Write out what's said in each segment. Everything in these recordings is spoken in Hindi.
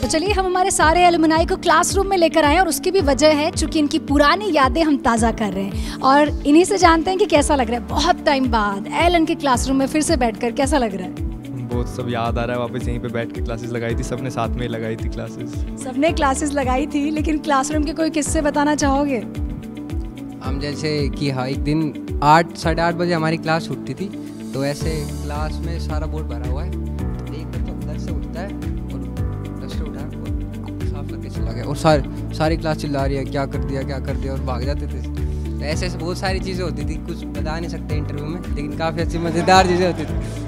चलिए हम हमारे सारे एलुमनाई को क्लासरूम में लेकर आए और उसकी भी वजह है चूँकि इनकी पुरानी यादें हम ताज़ा कर रहे हैं और इन्हीं से जानते हैं कि कैसा लग रहा है बहुत टाइम बाद एलन के क्लासरूम में फिर से बैठकर कैसा लग रहा है। बहुत सब याद आ रहा है, वापस यहीं पे बैठ के क्लासेस लगाई थी, सबने साथ में लगाई थी क्लासेस। सबने क्लासेस लगाई थी, लेकिन क्लासरूम के कोई किस्से बताना चाहोगे? हम जैसे कि हाँ एक दिन 8 साढ़े 8 बजे हमारी क्लास छूटती थी, तो ऐसे क्लास में सारा बोर्ड भरा हुआ है, तो एक बच्चा उधर से उठता है और डस्टर उठाया और साफ करके चला गया और सारी क्लास चिल्ला रही है क्या कर दिया और भाग जाते थे। तो ऐसे बहुत सारी चीज़ें होती थी, कुछ बता नहीं सकते इंटरव्यू में, लेकिन काफ़ी अच्छी मज़ेदार चीज़ें होती थी।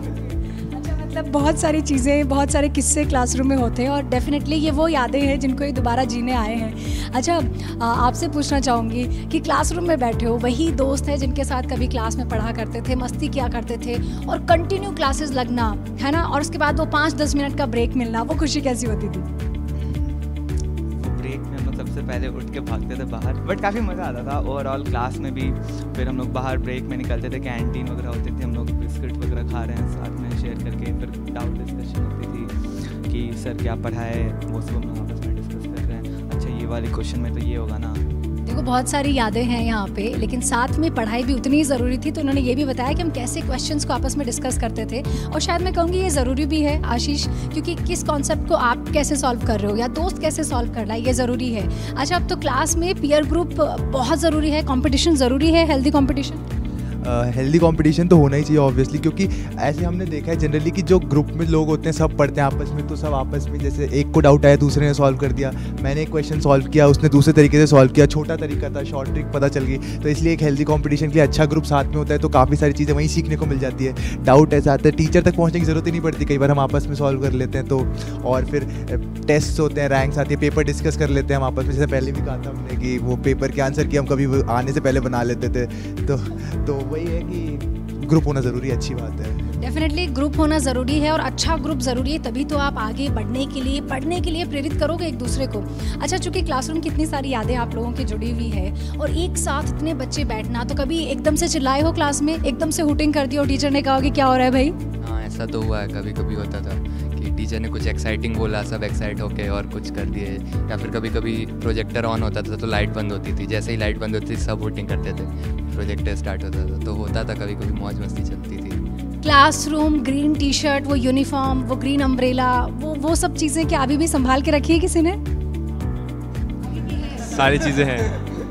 मतलब बहुत सारी चीज़ें, बहुत सारे किस्से क्लासरूम में होते हैं और डेफिनेटली ये वो यादें हैं जिनको ये दोबारा जीने आए हैं। अच्छा, आपसे पूछना चाहूँगी कि क्लासरूम में बैठे हो, वही दोस्त है जिनके साथ कभी क्लास में पढ़ा करते थे, मस्ती किया करते थे और कंटिन्यू क्लासेस लगना, है ना, और उसके बाद वो 5-10 मिनट का ब्रेक मिलना, वो खुशी कैसी होती थी? ब्रेक में हम लोग सबसे पहले उठ के भागते थे बाहर, बट काफ़ी मज़ा आता था। ओवरऑल क्लास में भी फिर हम लोग बाहर ब्रेक में निकलते थे, कैंटीन वगैरह होती थी, हम लोग बिस्किट वगैरह खा रहे हैं साथ में शेयर करके, फिर डाउट डिस्कशन होती थी कि सर क्या पढ़ाए, वो सब हम लोग आपस में डिस्कस कर रहे हैं, अच्छा ये वाले क्वेश्चन में तो ये होगा ना। देखो बहुत सारी यादें हैं यहाँ पे, लेकिन साथ में पढ़ाई भी उतनी ही ज़रूरी थी, तो उन्होंने ये भी बताया कि हम कैसे क्वेश्चंस को आपस में डिस्कस करते थे और शायद मैं कहूँगी ये ज़रूरी भी है आशीष, क्योंकि किस कॉन्सेप्ट को आप कैसे सॉल्व कर रहे हो या दोस्त कैसे सॉल्व कर रहा है, ये ज़रूरी है। अच्छा, अब तो क्लास में पीयर ग्रुप बहुत ज़रूरी है, कॉम्पिटिशन ज़रूरी है, हेल्दी कॉम्पिटिशन। हेल्दी कंपटीशन तो होना ही चाहिए ऑब्वियसली, क्योंकि ऐसे हमने देखा है जनरली कि जो ग्रुप में लोग होते हैं सब पढ़ते हैं आपस में, तो सब आपस में जैसे एक को डाउट आया दूसरे ने सॉल्व कर दिया, मैंने एक क्वेश्चन सॉल्व किया उसने दूसरे तरीके से सॉल्व किया, छोटा तरीका था, शॉर्ट ट्रिक पता चल गई। तो इसलिए एक हेल्दी कंपटीशन के लिए अच्छा ग्रुप साथ में होता है तो काफ़ी सारी चीज़ें वहीं सीखने को मिल जाती है। डाउट ऐसा आता है टीचर तक पहुँचने की ज़रूरत ही नहीं पड़ती, कई बार हम आपस में सॉल्व कर लेते हैं। तो और फिर टेस्ट होते हैं, रैंक्स आती है, पेपर डिस्कस कर लेते हैं हम आपस में, जैसे पहले भी कहा था हमने कि वो पेपर के आंसर की हम कभी आने से पहले बना लेते थे। तो वही है कि ग्रुप होना ज़रूरी है, अच्छी बात है। डेफिनेटली ग्रुप होना ज़रूरी है और अच्छा ग्रुप ज़रूरी है, तभी तो आप आगे बढ़ने के लिए, पढ़ने के लिए प्रेरित करोगे एक दूसरे को। अच्छा, चूँकि क्लासरूम की इतनी सारी यादें आप लोगों की जुड़ी हुई है और एक साथ इतने बच्चे बैठना, तो कभी एकदम से चिल्लाए हो क्लास में, एकदम से हुटिंग कर दी और टीचर ने कहा कि क्या हो रहा है भाई? हाँ, ऐसा तो हुआ है, कभी कभी होता था कि टीचर ने कुछ एक्साइटिंग बोला, सब एक्साइट होके और कुछ कर दिए, या फिर कभी कभी प्रोजेक्टर ऑन होता था तो लाइट बंद होती थी, जैसे ही लाइट बंद होती थी सब हुटिंग करते थे, प्रोजेक्टर स्टार्ट होता था, तो होता था कभी कभी मौज मस्ती चलती थी। क्लासरूम, ग्रीन टी शर्ट, वो यूनिफॉर्म, वो ग्रीन अम्ब्रेला, वो सब चीज़ें क्या अभी भी संभाल के रखी है किसी ने? सारी चीज़ें हैं,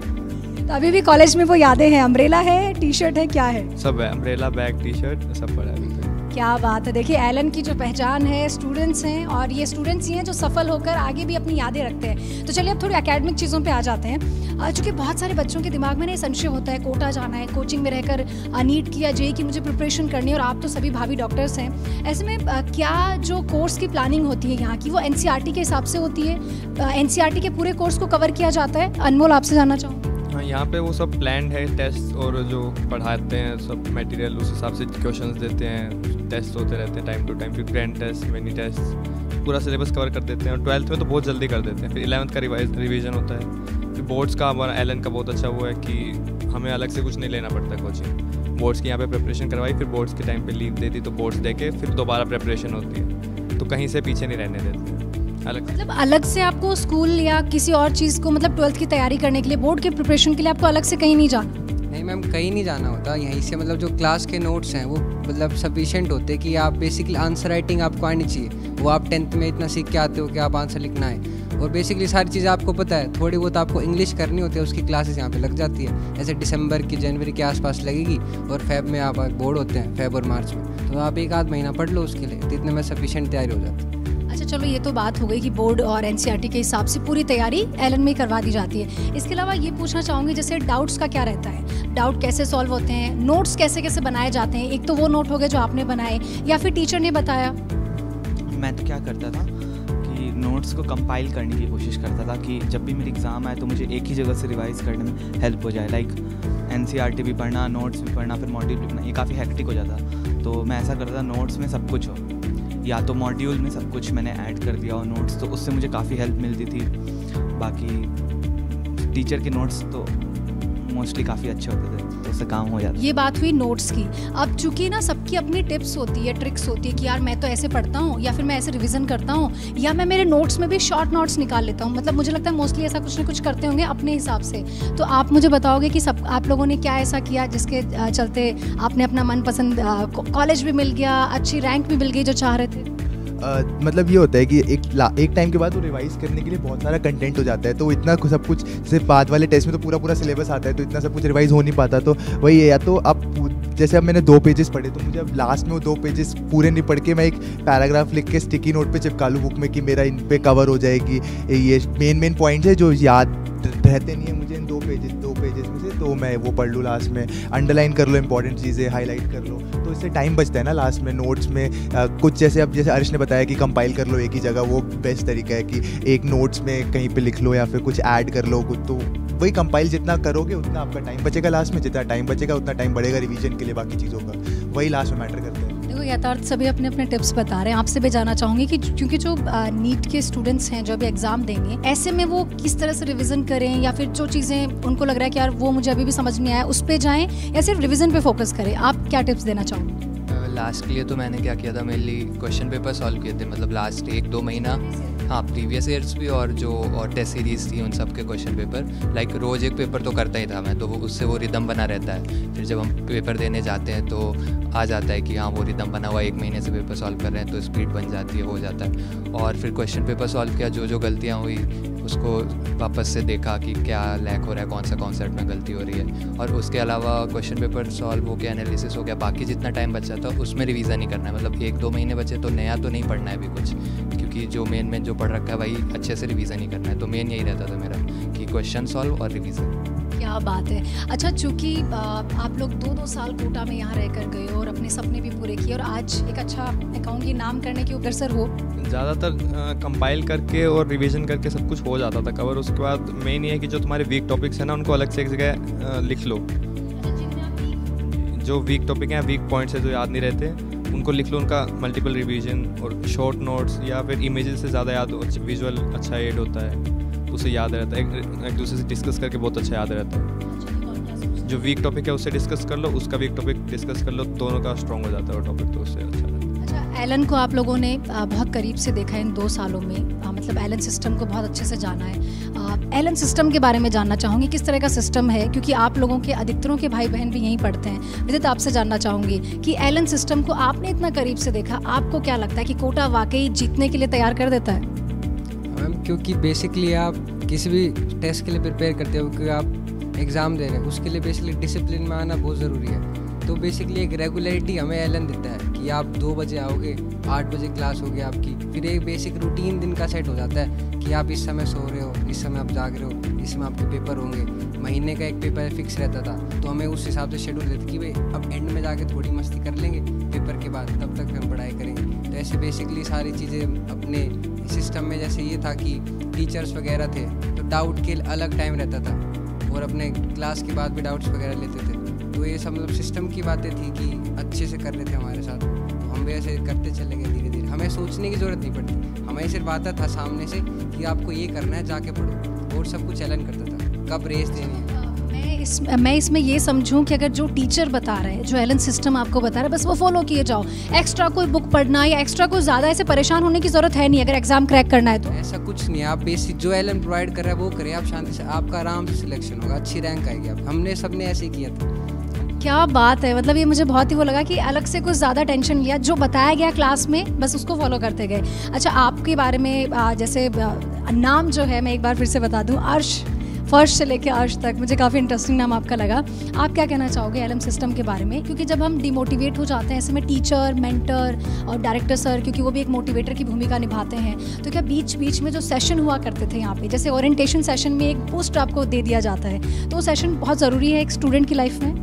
तो अभी भी कॉलेज में वो यादें हैं, अम्ब्रेला है, टी शर्ट है, क्या है? सब है, अम्ब्रेला, बैग, टी शर्ट सब पड़ा है अभी तक। क्या बात है। देखिए एलन की जो पहचान है स्टूडेंट्स हैं और ये स्टूडेंट्स ही हैं जो सफल होकर आगे भी अपनी यादें रखते हैं। तो चलिए अब थोड़ी एकेडमिक चीज़ों पे आ जाते हैं। चूँकि बहुत सारे बच्चों के दिमाग में ना ये संशय होता है, कोटा जाना है, कोचिंग में रहकर नीट की या जेईई की मुझे प्रिपरेशन करनी है, और आप तो सभी भावी डॉक्टर्स हैं। ऐसे में क्या जो कोर्स की प्लानिंग होती है यहाँ की, वो एनसीईआरटी के हिसाब से होती है? एनसीईआरटी के पूरे कोर्स को कवर किया जाता है? अनमोल, आपसे जानना चाहूँगी। हाँ, यहाँ पे वो सब प्लान्ड है, टेस्ट और जो पढ़ाते हैं सब मटेरियल उस हिसाब से क्वेश्चंस देते हैं, टेस्ट होते रहते हैं टाइम टू टाइम, फिर ग्रैंड टेस्ट, मिनी टेस्ट, पूरा सिलेबस कवर कर देते हैं। और 12th में तो बहुत जल्दी कर देते हैं, फिर 11th का रिवीजन होता है। फिर बोर्ड्स का हमारा एलन का बहुत अच्छा वो है कि हमें अलग से कुछ नहीं लेना पड़ता कोचिंग, बोर्ड्स की यहाँ पे प्रिपरेशन करवाई, फिर बोर्ड्स के टाइम पे लीव दे दी तो बोर्ड्स दे के फिर दोबारा प्रिपरेशन होती है, तो कहीं से पीछे नहीं रहने देते हैं। मतलब अलग से आपको स्कूल या किसी और चीज़ को, मतलब 12th की तैयारी करने के लिए, बोर्ड के प्रिपरेशन के लिए आपको अलग से कहीं नहीं जाना? नहीं मैम, कहीं नहीं जाना होता, यहीं से मतलब जो क्लास के नोट्स हैं वो मतलब सफिशिएंट होते हैं कि आप बेसिकली आंसर राइटिंग आपको आनी चाहिए, वो आप 10th में इतना सीख के आते हो कि आप आंसर लिखना है, और बेसिकली सारी चीज़ें आपको पता है। थोड़ी बहुत आपको इंग्लिश करनी होती है, उसकी क्लासेस यहाँ पे लग जाती है, ऐसे दिसंबर की जनवरी के आसपास लगेगी, और फेब में आप बोर्ड होते हैं, फेब और मार्च में, तो आप 1-8 महीना पढ़ लो उसके लिए, तो इतने में सफिशिएंट तैयारी हो जाती है। अच्छा चलो, ये तो बात हो गई कि बोर्ड और एनसीईआरटी के हिसाब से पूरी तैयारी एलन में करवा दी जाती है। इसके अलावा ये पूछना चाहूँगी, जैसे डाउट्स का क्या रहता है, डाउट कैसे सॉल्व होते हैं, नोट्स कैसे कैसे बनाए जाते हैं? एक तो वो नोट हो गए जो आपने बनाए या फिर टीचर ने बताया? मैं तो क्या करता था कि नोट्स को कंपाइल करने की कोशिश करता था कि जब भी मेरी एग्ज़ाम आए तो मुझे एक ही जगह से रिवाइज़ करने में हेल्प हो जाए। लाइक एनसीईआरटी भी पढ़ना, नोट्स भी पढ़ना, फिर मॉड्यूल भी पढ़ना, ये काफ़ी हेक्टिक हो जाता। तो मैं ऐसा करता था नोट्स में सब कुछ हो, या तो मॉड्यूल में सब कुछ मैंने ऐड कर दिया और नोट्स, तो उससे मुझे काफ़ी हेल्प मिलती थी। बाकी टीचर के नोट्स तो मोस्टली काफ़ी अच्छे होते थे, तो उससे काम हो जाता। ये बात हुई नोट्स की। अब चूंकि ना सबकी अपनी टिप्स होती है, ट्रिक्स होती है कि यार मैं तो ऐसे पढ़ता हूँ, या फिर मैं ऐसे रिवीजन करता हूँ, या मैं मेरे नोट्स में भी शॉर्ट नोट्स निकाल लेता हूँ। मतलब मुझे लगता है मोस्टली ऐसा कुछ ना कुछ करते होंगे अपने हिसाब से। तो आप मुझे बताओगे कि सब आप लोगों ने क्या ऐसा किया जिसके चलते आपने अपना मनपसंद कॉलेज भी मिल गया, अच्छी रैंक भी मिल गई जो चाह रहे थे? मतलब ये होता है कि एक टाइम के बाद वो रिवाइज करने के लिए बहुत सारा कंटेंट हो जाता है, तो इतना सब कुछ सिर्फ बाद वाले टेस्ट में तो पूरा सिलेबस आता है, तो इतना सब कुछ रिवाइज हो नहीं पाता। तो वही है, या तो अब जैसे अब मैंने 2 पेजेस पढ़े, तो मुझे अब लास्ट में वो 2 पेजेस पूरे नहीं पढ़ के मैं एक पैराग्राफ लिख के स्टिकी नोट पे चिपका लूँ बुक में कि मेरा इन पे कवर हो जाएगी। ये मेन पॉइंट्स है जो याद रहते नहीं है मुझे इन 2 पेजेस में से, तो मैं वो पढ़ लूँ लास्ट में, अंडरलाइन कर लो इंपॉर्टेंट चीज़ें, हाईलाइट कर लो, तो इससे टाइम बचता है ना लास्ट में नोट्स में। कुछ जैसे अर्श ने बताया कि कंपाइल कर लो एक ही जगह, वो बेस्ट तरीका है कि एक नोट्स में कहीं पे लिख लो या फिर कुछ ऐड कर लो कुछ, तो वही कंपाइल जितना करोगे उतना आपका टाइम बचेगा लास्ट में, जितना टाइम बचेगा उतना टाइम बढ़ेगा रिवीजन के लिए, बाकी चीज़ों का वही लास्ट में मैटर करता है। देखो यथार्थ सभी अपने अपने टिप्स बता रहे हैं, आपसे भी जानना चाहूँगी कि क्योंकि जो नीट के स्टूडेंट्स हैं जो अभी एग्जाम देंगे, ऐसे में वो किस तरह से रिवीजन करें, या फिर जो चीज़ें उनको लग रहा है कि यार वो मुझे अभी भी समझ नहीं आया उस पर जाएँ, या सिर्फ रिवीजन पे फोकस करें? आप क्या टिप्स देना चाहोगे? लास्ट के लिए तो मैंने क्या किया था, मेनली क्वेश्चन पेपर सॉल्व किए थे, मतलब लास्ट 1-2 महीना। हाँ, प्रीवियस ईयर्स भी और जो और टेस्ट सीरीज़ थी उन सब के क्वेश्चन पेपर, लाइक रोज़ एक पेपर तो करता ही था मैं, तो उससे वो रिदम बना रहता है। फिर जब हम पेपर देने जाते हैं तो आ जाता है कि हाँ वो रिदम बना हुआ, 1 महीने से पेपर सॉल्व कर रहे हैं तो स्पीड बन जाती है, हो जाता है। और फिर क्वेश्चन पेपर सॉल्व किया, जो गलतियाँ हुई उसको वापस से देखा कि क्या लैक हो रहा है, कौन सा कॉन्सेप्ट में गलती हो रही है, और उसके अलावा क्वेश्चन पेपर सॉल्व हो गया, एनालिसिस हो गया, बाकी जितना टाइम बचा था उसमें रिवीजन ही करना है। मतलब 1-2 महीने बचे तो नया तो नहीं पढ़ना है अभी कुछ, क्योंकि जो मेन जो पढ़ रखा है वही अच्छे से रिवीजन ही करना है। तो मेन यही रहता था मेरा कि क्वेश्चन सॉल्व और रिवीजन। क्या बात है। अच्छा, चूँकि आप लोग 2-2 साल कोटा में यहाँ रहकर गए और अपने सपने भी पूरे किए, और आज एक अच्छा मैं कहूँगी नाम करने की अग्रसर हो। ज़्यादातर कंपाइल करके और रिवीजन करके सब कुछ हो जाता था कवर। उसके बाद मेन ये है कि जो तुम्हारे वीक टॉपिक्स हैं ना उनको अलग से एक जगह लिख लो। जो वीक टॉपिक हैं, वीक पॉइंट्स है जो याद नहीं रहते, उनको लिख लो, उनका मल्टीपल रिवीजन और शॉर्ट नोट्स, या फिर इमेजेस से ज़्यादा याद, विजुअल अच्छा ऐड होता है, उसे याद रहता है। एक दूसरे से डिस्कस करके बहुत अच्छा याद रहता है। जो वीक टॉपिक है उससे डिस्कस कर लो, उसका वीक टॉपिक डिस्कस कर लो, दोनों का स्ट्रॉन्ग हो जाता है वो टॉपिक, तो उससे अच्छा रहता है। अच्छा, एलन को आप लोगों ने बहुत करीब से देखा है इन 2 सालों में, मतलब एलन सिस्टम को बहुत अच्छे से जाना है। एलन सिस्टम के बारे में जानना चाहूँगी, किस तरह का सिस्टम है, क्योंकि आप लोगों के अधिकतरों के भाई बहन भी यहीं पढ़ते हैं। विदित, आपसे जानना चाहूँगी कि एलन सिस्टम को आपने इतना करीब से देखा, आपको क्या लगता है कि कोटा वाकई जीतने के लिए तैयार कर देता है? मैम, क्योंकि बेसिकली आप किसी भी टेस्ट के लिए प्रिपेयर करते हो, क्योंकि आप एग्ज़ाम दे रहे हैं, उसके लिए बेसिकली डिसिप्लिन में आना बहुत ज़रूरी है। तो बेसिकली एक रेगुलरिटी हमें एलन देता है कि आप 2 बजे आओगे, 8 बजे क्लास होगी आपकी, फिर एक बेसिक रूटीन दिन का सेट हो जाता है कि आप इस समय सो रहे हो, इस समय आप जाग रहे हो, इस समय आपके पेपर होंगे। महीने का एक पेपर फिक्स रहता था, तो हमें उस हिसाब से शेड्यूल देते कि भाई अब एंड में जाके थोड़ी मस्ती कर लेंगे पेपर के बाद, तब तक हम पढ़ाई करेंगे। तो ऐसे बेसिकली सारी चीज़ें अपने सिस्टम में, जैसे ये था कि टीचर्स वगैरह थे तो डाउट के अलग टाइम रहता था, और अपने क्लास के बाद भी डाउट्स वगैरह लेते थे। तो ये सब मतलब सिस्टम की बातें थी कि अच्छे से कर रहे थे हमारे साथ, तो हम भी ऐसे करते चले गए धीरे धीरे। हमें सोचने की ज़रूरत नहीं पड़ती, हमें सिर्फ आता था सामने से कि आपको ये करना है, जाके पढ़ो, और सब कुछ एलन करता था, कब रेस देनी है। मैं इसमें ये समझूं कि अगर जो टीचर बता रहे हैं, जो एलन सिस्टम आपको बता रहा है, बस वो फॉलो किए जाओ। एक्स्ट्रा कोई बुक पढ़ना या एक्स्ट्रा कोई ज़्यादा ऐसे परेशान होने की ज़रूरत है नहीं अगर एग्जाम क्रैक करना है तो। ऐसा कुछ नहीं है, आप बेसिक जो एलन प्रोवाइड कर रहा है वो करें, आप शांति से, आपका आराम से सिलेक्शन होगा, अच्छी रैंक आएगी। आप हमने सबने ऐसे ही किया था। क्या बात है, मतलब ये मुझे बहुत ही वो लगा कि अलग से कुछ ज़्यादा टेंशन लिया, जो बताया गया क्लास में बस उसको फॉलो करते गए। अच्छा, आपके बारे में जैसे नाम जो है मैं एक बार फिर से बता दूं, अर्श, फर्स्ट से लेकर अर्श तक, मुझे काफ़ी इंटरेस्टिंग नाम आपका लगा। आप क्या कहना चाहोगे एलन सिस्टम के बारे में? क्योंकि जब हम डिमोटिवेट हो जाते हैं ऐसे में, टीचर, मेंटर और डायरेक्टर सर, क्योंकि वो भी एक मोटिवेटर की भूमिका निभाते हैं, तो क्या बीच बीच में जो सेशन हुआ करते थे यहाँ पे, जैसे ओरिएंटेशन सेशन में एक बूस्ट आपको दे दिया जाता है, तो वो सेशन बहुत ज़रूरी है एक स्टूडेंट की लाइफ में?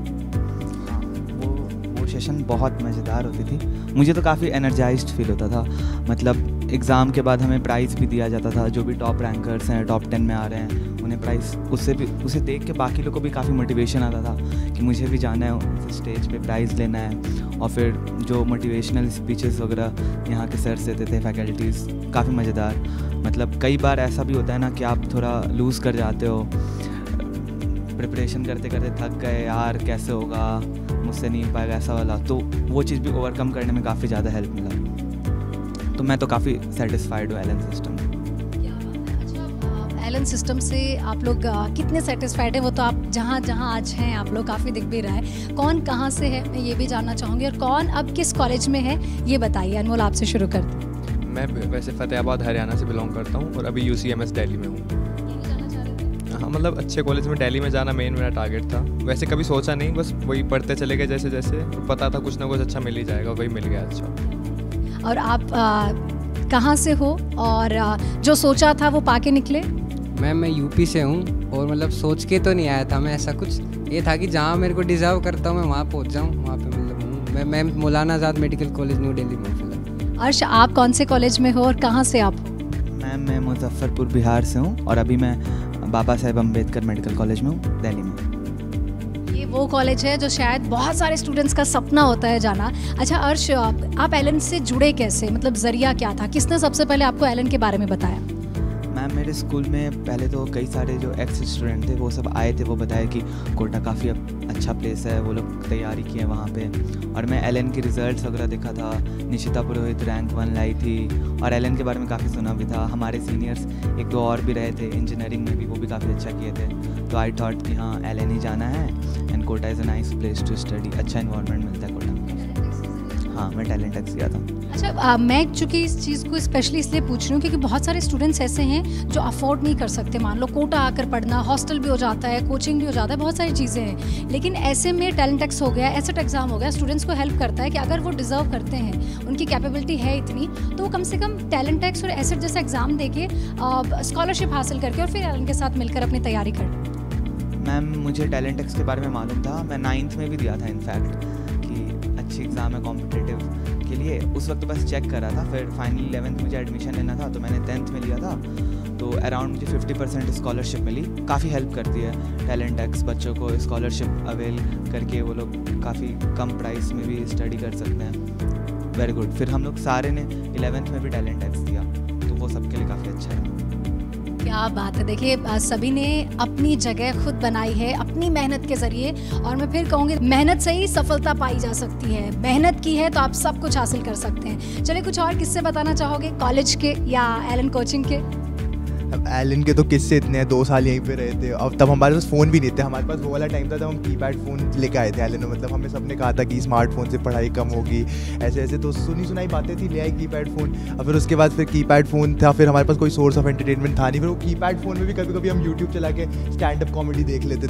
वो सेशन बहुत मज़ेदार होती थी, मुझे तो काफ़ी एनर्जाइज्ड फील होता था। मतलब एग्ज़ाम के बाद हमें प्राइज़ भी दिया जाता था, जो भी टॉप रैंकर्स हैं, टॉप 10 में आ रहे हैं, उन्हें प्राइज़, उसे देख के बाकी लोगों को भी काफ़ी मोटिवेशन आता था कि मुझे भी जाना है स्टेज पे, प्राइज़ लेना है। और फिर जो मोटिवेशनल स्पीचेस वगैरह यहाँ के सर देते थे, फैकल्टीज़, काफ़ी मज़ेदार। मतलब कई बार ऐसा भी होता है ना कि आप थोड़ा लूज़ कर जाते हो, प्रिपरेशन करते करते थक गए, यार कैसे होगा, मुझसे नहीं हो पाएगा ऐसा वाला, तो वो चीज़ भी ओवरकम करने में काफ़ी ज़्यादा हेल्प मिला। तो मैं तो काफ़ी सेटिस्फाइड हूँ एलन सिस्टम से। एलन सिस्टम से आप लोग कितने सेटिस्फाइड हैं? वो तो आप जहाँ जहाँ आज हैं आप लोग काफ़ी दिख भी रहा है। कौन कहाँ से है मैं ये भी जानना चाहूँगी, और कौन अब किस कॉलेज में है ये बताइए। अनमोल आपसे शुरू करते हैं। मैं वैसे फतेहाबाद हरियाणा से बिलोंग करता हूँ और अभी UCMS दिल्ली में हूँ। हाँ, मतलब अच्छे कॉलेज में दिल्ली में जाना मेरा टारगेट था। वैसे कभी सोचा नहीं, बस वही पढ़ते चले गए जैसे जैसे, पता था कुछ ना कुछ अच्छा मिल ही जाएगा, वही मिल गया अच्छा। और आप कहाँ से हो और जो सोचा था वो पाके निकले? मैं यूपी से हूँ और मतलब सोच के तो नहीं आया था मैं ऐसा कुछ, ये था कि जहाँ मेरे को डिज़र्व करता हूँ मैं वहाँ पहुँच जाऊँ, वहाँ पे मतलब हूँ मैं Maulana Azad medical college new Delhi में हूँ। अर्श, आप कौन से कॉलेज में हो और कहाँ से आप हो? मैं मुजफ्फरपुर बिहार से हूँ और अभी मैं बाबा साहेब अम्बेडकर मेडिकल कॉलेज में हूँ दिल्ली में। ये वो कॉलेज है जो शायद बहुत सारे स्टूडेंट्स का सपना होता है जाना। अच्छा अर्श, आप एलन से जुड़े कैसे, मतलब जरिया क्या था, किसने सबसे पहले आपको एलन के बारे में बताया? मैम मेरे स्कूल में पहले तो कई सारे जो एक्स स्टूडेंट थे वो सब आए थे, वो बताया कि कोटा काफ़ी अच्छा प्लेस है, वो लोग तैयारी किए वहाँ पे। और मैं एलन के रिजल्ट्स वगैरह देखा था, निशिता पुरोहित रैंक 1 लाई थी और एलन के बारे में काफ़ी सुना भी था। हमारे सीनियर्स 1-2 और भी रहे थे इंजीनियरिंग में भी, वो भी काफ़ी अच्छा किए थे। तो आई थॉट कि हाँ एलन ही जाना है and Kota is a nice place to study, अच्छा इन्वायरमेंट मिलता है कोटा में। हाँ मैं टैलेंटेक्स किया था। अच्छा मैं चूँकि इस चीज़ को स्पेशली इसलिए पूछ रही हूँ क्योंकि बहुत सारे स्टूडेंट्स ऐसे हैं जो अफोर्ड नहीं कर सकते। मान लो कोटा आकर पढ़ना, हॉस्टल भी हो जाता है, कोचिंग भी हो जाता है, बहुत सारी चीज़ें हैं, लेकिन ऐसे में टैलेंटेक्स हो गया, एसेट एग्जाम हो गया, स्टूडेंट्स को हेल्प करता है कि अगर वो डिजर्व करते हैं, उनकी कैपेबिलिटी है इतनी, तो वो कम से कम टैलेंटेक्स और एसेट जैसा एग्जाम दे के स्कॉलरशिप हासिल करके और फिर उनके साथ मिलकर अपनी तैयारी कर। मैम मुझे टैलेंटेक्स के बारे में मालूम था, मैं 9th में भी दिया था इनफैक्ट, कि अच्छी एग्ज़ाम है कॉम्पिटिटिव के लिए। उस वक्त बस चेक करा था, फिर फाइनली 11th मुझे एडमिशन लेना था तो मैंने 10th में लिया था। तो अराउंड मुझे 50% स्कॉलरशिप मिली, काफ़ी हेल्प करती है टैलेंटेक्स बच्चों को स्कॉलरशिप अवेल करके, वो लोग काफ़ी कम प्राइस में भी स्टडी कर सकते हैं। Very good. फिर हम लोग सारे ने 11th में भी टैलेंटेक्स दिया, तो वो सबके लिए काफ़ी अच्छा रहा। क्या बात है। देखिए सभी ने अपनी जगह खुद बनाई है अपनी मेहनत के ज़रिए, और मैं फिर कहूँगी मेहनत से ही सफलता पाई जा सकती है। मेहनत की है तो आप सब कुछ हासिल कर सकते हैं। चलिए कुछ और किस्से बताना चाहोगे कॉलेज के या एलन कोचिंग के? अब एलन के तो किस्से इतने हैं, 2 साल यहीं पे रहे थे। अब तब हमारे पास फ़ोन भी नहीं थे, हमारे पास वो वाला टाइम था जब हम कीपैड फ़ोन लेके आए थे एलन में। मतलब हमें सबने कहा था कि स्मार्टफोन से पढ़ाई कम होगी, ऐसे ऐसे तो सुनाई बातें थी, ले आए कीपैड फ़ोन। और फिर उसके बाद फिर कीपैड फ़ोन था, फिर हमारे पास कोई सोर्स ऑफ एंटरटेनमेंट था नहीं। फिर वो कीपैड फ़ोन में भी कभी कभी हम यूट्यूब चला के स्टैंड अप कॉमेडी देख लेते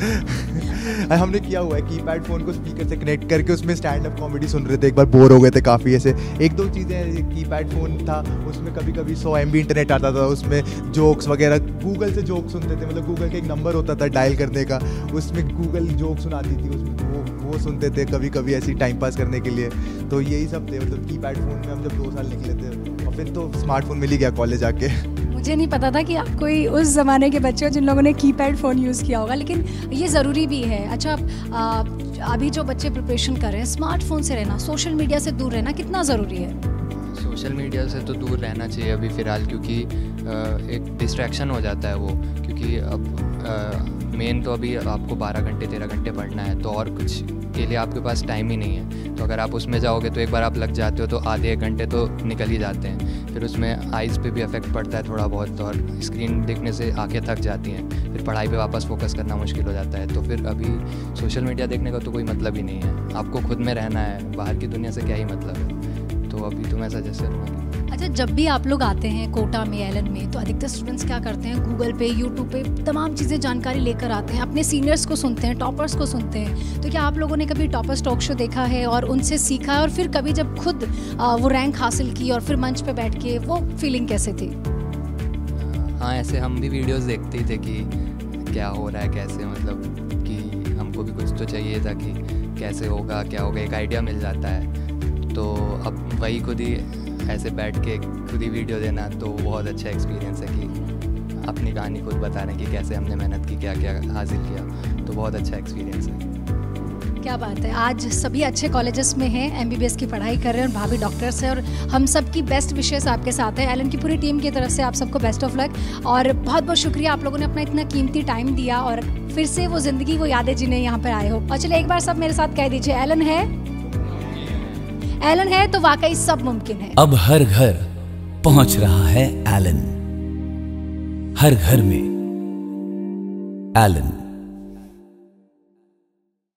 थे। हमने किया हुआ है, कीपैड फ़ोन को स्पीकर से कनेक्ट करके उसमें स्टैंड अप कॉमेडी सुन रहे थे। एक बार बोर हो गए थे काफ़ी, ऐसे 1-2 चीज़ें। कीपैड फ़ोन था, उसमें कभी कभी 100 MB इंटरनेट आता था, उसमें जोक्स वगैरह गूगल से जोक सुनते थे। मतलब गूगल का एक नंबर होता था डायल करने का, उसमें गूगल जोक सुनाती थी, उसमें वो सुनते थे कभी कभी ऐसी टाइम पास करने के लिए। तो यही सब थे। मतलब कीपैड फ़ोन में हम जब 2 साल निकले थे और फिर तो स्मार्टफोन मिल ही गया कॉलेज आके। मुझे नहीं पता था कि आप कोई उस ज़माने के बच्चे हो जिन लोगों ने कीपैड फ़ोन यूज़ किया होगा, लेकिन ये ज़रूरी भी है। अच्छा अभी जो बच्चे प्रिपरेशन कर रहे हैं, स्मार्टफोन से रहना, सोशल मीडिया से दूर रहना कितना ज़रूरी है? सोशल मीडिया से तो दूर रहना चाहिए अभी फ़िलहाल, क्योंकि एक डिस्ट्रैक्शन हो जाता है वो। क्योंकि अब मेन तो अभी आपको 12 घंटे 13 घंटे पढ़ना है, तो और कुछ के लिए आपके पास टाइम ही नहीं है। तो अगर आप उसमें जाओगे तो एक बार आप लग जाते हो तो आधे 1 घंटे तो निकल ही जाते हैं। फिर उसमें आइज़ पे भी इफेक्ट पड़ता है थोड़ा बहुत, और स्क्रीन देखने से आंखें थक जाती हैं, फिर पढ़ाई पे वापस फोकस करना मुश्किल हो जाता है। तो फिर अभी सोशल मीडिया देखने का तो कोई मतलब ही नहीं है। आपको खुद में रहना है, बाहर की दुनिया से क्या ही मतलब है। तो अभी तो मैं सजेस्ट करूँगा। अच्छा जब भी आप लोग आते हैं कोटा में, एलन में, तो अधिकतर स्टूडेंट्स क्या करते हैं, गूगल पे, यूट्यूब पे तमाम चीज़ें जानकारी लेकर आते हैं, अपने सीनियर्स को सुनते हैं, टॉपर्स को सुनते हैं। तो क्या आप लोगों ने कभी टॉपर्स टॉक शो देखा है और उनसे सीखा है, और फिर कभी जब खुद वो रैंक हासिल की और फिर मंच पे बैठ के वो फीलिंग कैसे थी? हाँ, ऐसे हम भी वीडियोस देखते ही थे कि क्या हो रहा है, कैसे, मतलब कि हमको भी कुछ तो चाहिए था कि कैसे होगा, क्या होगा, एक आइडिया मिल जाता है। तो अब वही खुद ही ऐसे बैठ के खुद ही वीडियो देना तो बहुत अच्छा एक्सपीरियंस है कि अपनी कहानी खुद बता रहे हैं कि कैसे हमने मेहनत की, क्या क्या हासिल किया। तो बहुत अच्छा एक्सपीरियंस है। क्या बात है। आज सभी अच्छे कॉलेजेस में हैं, MBBS की पढ़ाई कर रहे हैं और भाभी डॉक्टर्स हैं, और हम सब की बेस्ट विशेस आपके साथ है। एलन की पूरी टीम की तरफ से आप सबको बेस्ट ऑफ लक, और बहुत बहुत शुक्रिया आप लोगों ने अपना इतना कीमती टाइम दिया और फिर से वो जिंदगी, वो यादें जिन्हें यहाँ पर आए हो। और चलिए एक बार सब मेरे साथ कह दीजिए, एलन है, एलन है तो वाकई सब मुमकिन है। अब हर घर पहुंच रहा है एलन, हर घर में एलन।